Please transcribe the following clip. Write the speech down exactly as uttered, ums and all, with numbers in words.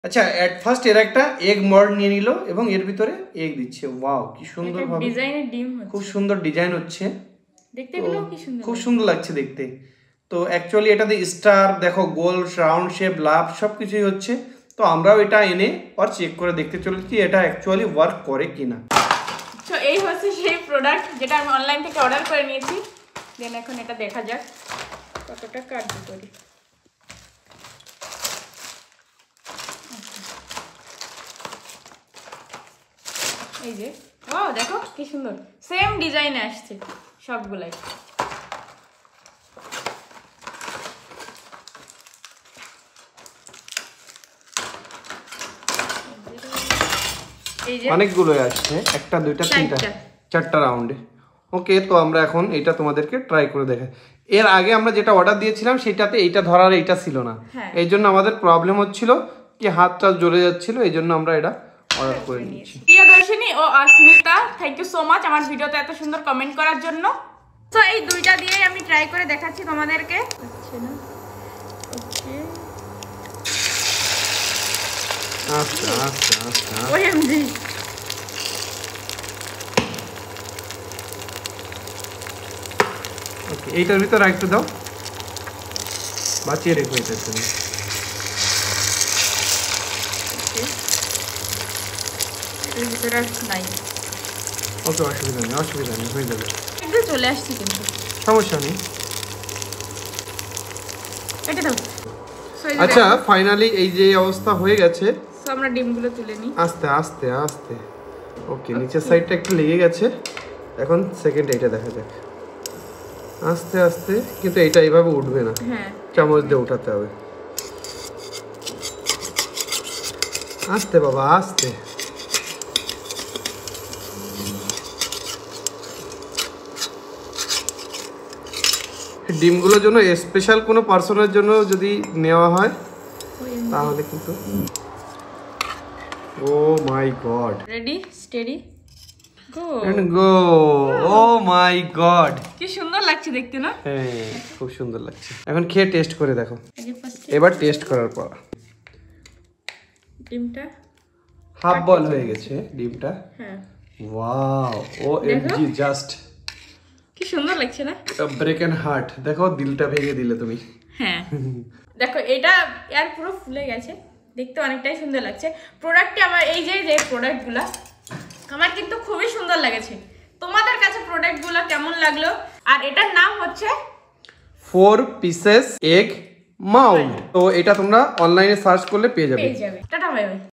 আচ্ছা at first এর একটা এগ মল্ড নিয়ে নিল এবং এর ভিতরে এগ দিচ্ছে। ওয়াও কি সুন্দর ভাবে ডিজাইনের ডিম হচ্ছে, খুব সুন্দর ডিজাইন হচ্ছে, দেখতে গুলো কি সুন্দর, খুব সুন্দর লাগছে দেখতে। তো অ্যাকচুয়ালি এটাতে স্টার দেখো, গোল রাউন্ড শেপ লাভ সব কিছুই হচ্ছে। তো আমরাও এটা এনে আর চেক করে দেখতে চলেছি এটা অ্যাকচুয়ালি ওয়ার্ক করে কিনা। তো এই হচ্ছে সেই প্রোডাক্ট যেটা আমি অনলাইন থেকে অর্ডার করে নিয়েছি। দেন এখন এটা দেখা যাক কতটা কার্যকরী। এই যে ও দেখো কি সুন্দর সেম ডিজাইনে আসছে সবগুলাই। অনেকগুলো আসছে, একটা দুইটা তিনটা চারটা রাউন্ডে। ওকে, তো আমরা এখন এটা তোমাদেরকে ট্রাই করে দেখাই। এর আগে আমরা যেটা অর্ডার দিয়েছিলাম সেটাতে এইটা ধরার এইটা ছিল না, এই জন্য আমাদের প্রবলেম হচ্ছিল কি হাতটা জ্বলে যাচ্ছিল, এই জন্য আমরা এটা অর্ডার করে নিয়েছি। প্রিয়দর্শিনী ও Asmita, thank you so much আমার ভিডিওতে এত সুন্দর কমেন্ট করার জন্য। তো এই দুইটা দিয়ে আমি ট্রাই করে দেখাচ্ছি তোমাদেরকে। আচ্ছা না ওকে আচ্ছা আচ্ছা আচ্ছা ওএমজি ওকে, এইটার ভিতর একটু দাও, বাঁচিয়ে রেখো এটার জন্য। এর ভিতরে নাই, ওকে অসুবিধা নেই অসুবিধা নেই হয়ে যাবে। কিন্তু চলে আসছে কিন্তু সমস্যা নেই। এটা দাও। আচ্ছা ফাইনালি এই যে অবস্থা হয়ে গেছে, সো আমরা ডিমগুলো তুলে নিই আস্তে আস্তে আস্তে। ওকে নিচের সাইডটা একটু লেগে গেছে, এখন সেকেন্ড এইটা দেখা যাক। আস্তে আস্তে, কিন্তু এটা এইভাবে উঠবে না, হ্যাঁ চামচ দিয়ে উঠাতে হবে। আস্তে বাবা আস্তে। ডিমগুলোর জন্য স্পেশাল কোনো পার্সনের জন্য যদি নেওয়া হয় তাহলে কিন্তু। Oh my God, ready steady go and go. Oh my God কি সুন্দর লাগছে দেখতে না? হ্যাঁ খুব সুন্দর লাগছে। এখন খেয়ে টেস্ট করে দেখো। এবার টেস্ট করার পর ডিমটা হাফ বল হয়ে গেছে ডিমটা। হ্যাঁ ওয়াও ও এমজি জাস্ট কি সুন্দর লাগছে না? Broken heart. দেখো দিলটা ভেঙে দিলে তুমি। হ্যাঁ দেখো এটা এর পুরো ফুলে গেছে, দেখতে অনেকটাই সুন্দর লাগছে। প্রোডাক্টটি আমার এই যে যে প্রোডাক্টগুলো আমার কিন্তু খুবই সুন্দর লেগেছে। তোমাদের কাছে প্রোডাক্টগুলো কেমন লাগলো? আর এটার নাম হচ্ছে ফোর পিসেস এগ মাউল্ড। তো এটা তোমরা অনলাইনে সার্চ করলে পেয়ে যাবে। পেয়ে যাবে। Tata bye by.